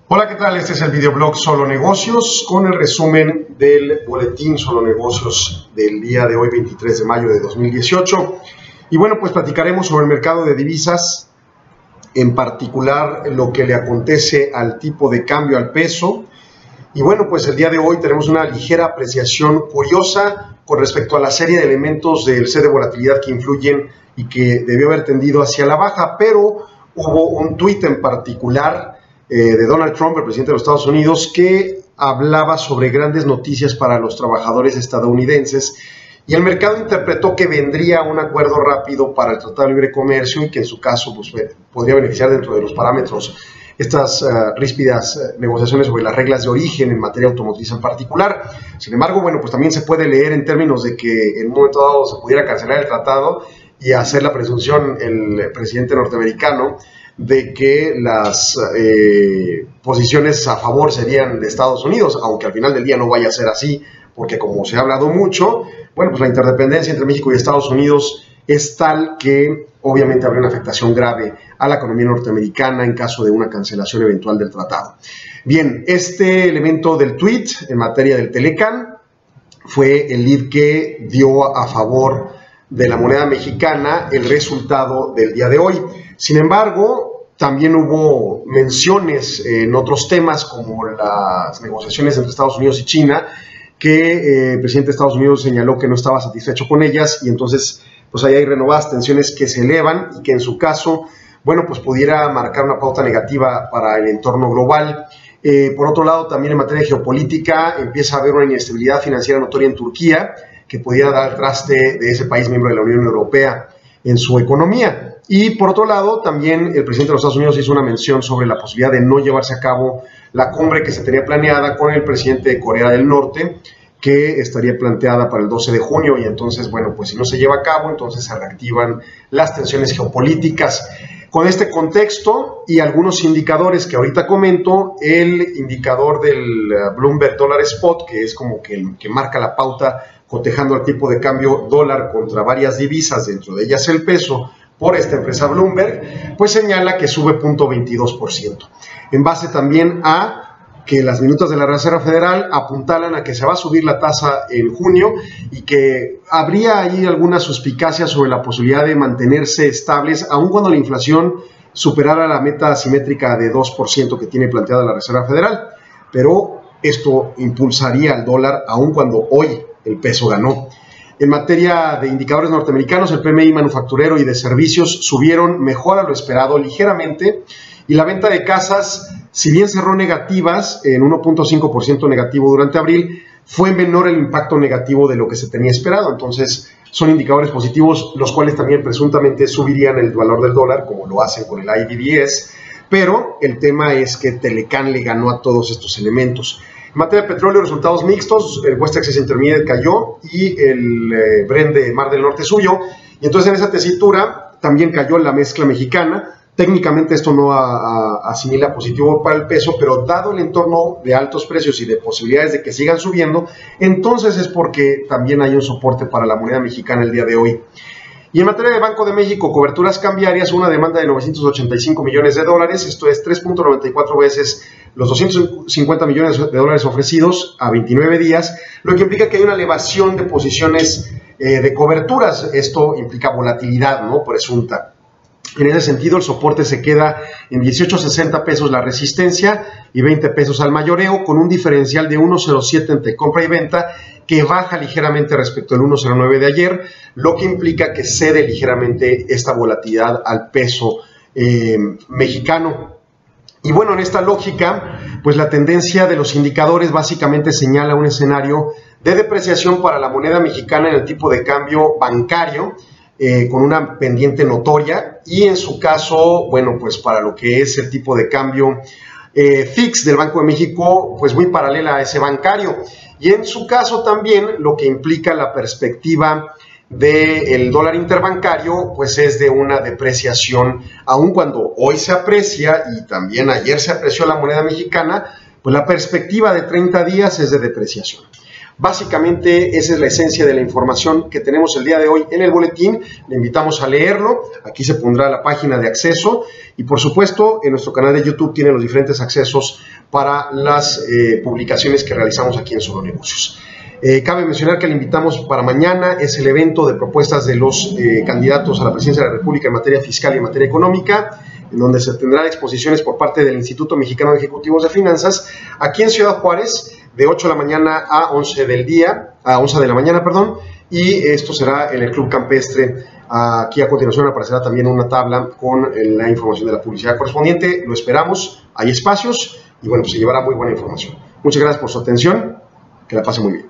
Hola, ¿qué tal? Este es el videoblog Solo Negocios con el resumen del boletín Solo Negocios del día de hoy, 23 de mayo de 2018. Y bueno, pues platicaremos sobre el mercado de divisas, en particular lo que le acontece al tipo de cambio, al peso. Y bueno, pues el día de hoy tenemos una ligera apreciación curiosa con respecto a la serie de elementos del set de volatilidad que influyen y que debió haber tendido hacia la baja, pero hubo un tuit en particular de Donald Trump, el presidente de los Estados Unidos, que hablaba sobre grandes noticias para los trabajadores estadounidenses y el mercado interpretó que vendría un acuerdo rápido para el Tratado de Libre Comercio y que en su caso pues, podría beneficiar dentro de los parámetros estas ríspidas negociaciones sobre las reglas de origen en materia automotriz en particular. Sin embargo, bueno, pues también se puede leer en términos de que en un momento dado se pudiera cancelar el tratado y hacer la presunción el presidente norteamericano de que las posiciones a favor serían de Estados Unidos, aunque al final del día no vaya a ser así, porque como se ha hablado mucho, bueno, pues la interdependencia entre México y Estados Unidos es tal que obviamente habría una afectación grave a la economía norteamericana en caso de una cancelación eventual del tratado. Bien, este elemento del tweet en materia del Telecan fue el lead que dio a favor de la moneda mexicana el resultado del día de hoy. Sin embargo, también hubo menciones en otros temas como las negociaciones entre Estados Unidos y China, que el presidente de Estados Unidos señaló que no estaba satisfecho con ellas y entonces pues ahí hay renovadas tensiones que se elevan y que en su caso, bueno, pues pudiera marcar una pauta negativa para el entorno global. Por otro lado, también en materia de geopolítica empieza a haber una inestabilidad financiera notoria en Turquía que pudiera dar al traste de ese país miembro de la Unión Europea en su economía. Y por otro lado, también el presidente de los Estados Unidos hizo una mención sobre la posibilidad de no llevarse a cabo la cumbre que se tenía planeada con el presidente de Corea del Norte, que estaría planteada para el 12 de junio, y entonces, bueno, pues si no se lleva a cabo, entonces se reactivan las tensiones geopolíticas. Con este contexto y algunos indicadores que ahorita comento, el indicador del Bloomberg Dollar Spot, que es como que el que marca la pauta cotejando al tipo de cambio dólar contra varias divisas, dentro de ellas el peso, por esta empresa Bloomberg, pues señala que sube 0.22%. En base también a que las minutas de la Reserva Federal apuntalan a que se va a subir la tasa en junio y que habría ahí alguna suspicacia sobre la posibilidad de mantenerse estables, aun cuando la inflación superara la meta asimétrica de 2% que tiene planteada la Reserva Federal. Pero esto impulsaría al dólar, aun cuando hoy el peso ganó. En materia de indicadores norteamericanos, el PMI manufacturero y de servicios subieron mejor a lo esperado ligeramente y la venta de casas, si bien cerró negativas en 1.5% negativo durante abril, fue menor el impacto negativo de lo que se tenía esperado. Entonces son indicadores positivos, los cuales también presuntamente subirían el valor del dólar, como lo hacen con el IBDS, pero el tema es que Telecan le ganó a todos estos elementos. En materia de petróleo, resultados mixtos, el West Texas Intermediate cayó y el Brent de Mar del Norte subió, y entonces en esa tesitura también cayó la mezcla mexicana. Técnicamente esto no asimila positivo para el peso, pero dado el entorno de altos precios y de posibilidades de que sigan subiendo, entonces es porque también hay un soporte para la moneda mexicana el día de hoy. Y en materia de Banco de México, coberturas cambiarias, una demanda de 985 millones de dólares, esto es 3.94 veces los 250 millones de dólares ofrecidos a 29 días, lo que implica que hay una elevación de posiciones de coberturas. Esto implica volatilidad, ¿no?, presunta. En ese sentido, el soporte se queda en 18.60 pesos la resistencia y 20 pesos al mayoreo, con un diferencial de 1.07 entre compra y venta, que baja ligeramente respecto al 1.09 de ayer, lo que implica que cede ligeramente esta volatilidad al peso mexicano. Y bueno, en esta lógica, pues la tendencia de los indicadores básicamente señala un escenario de depreciación para la moneda mexicana en el tipo de cambio bancario, con una pendiente notoria, y en su caso, bueno, pues para lo que es el tipo de cambio fix del Banco de México, pues muy paralela a ese bancario, y en su caso también lo que implica la perspectiva del dólar interbancario, pues es de una depreciación, aun cuando hoy se aprecia y también ayer se apreció la moneda mexicana, pues la perspectiva de 30 días es de depreciación. Básicamente esa es la esencia de la información que tenemos el día de hoy en el boletín. Le invitamos a leerlo. Aquí se pondrá la página de acceso y por supuesto en nuestro canal de YouTube tiene los diferentes accesos para las publicaciones que realizamos aquí en Solo Negocios. Cabe mencionar que le invitamos para mañana, es el evento de propuestas de los candidatos a la presidencia de la República en materia fiscal y en materia económica, en donde se tendrán exposiciones por parte del Instituto Mexicano de Ejecutivos de Finanzas, aquí en Ciudad Juárez, de 8 de la mañana a 11 de la mañana, y esto será en el Club Campestre. Aquí a continuación aparecerá también una tabla con la información de la publicidad correspondiente. Lo esperamos, hay espacios y bueno, pues se llevará muy buena información. Muchas gracias por su atención, que la pase muy bien.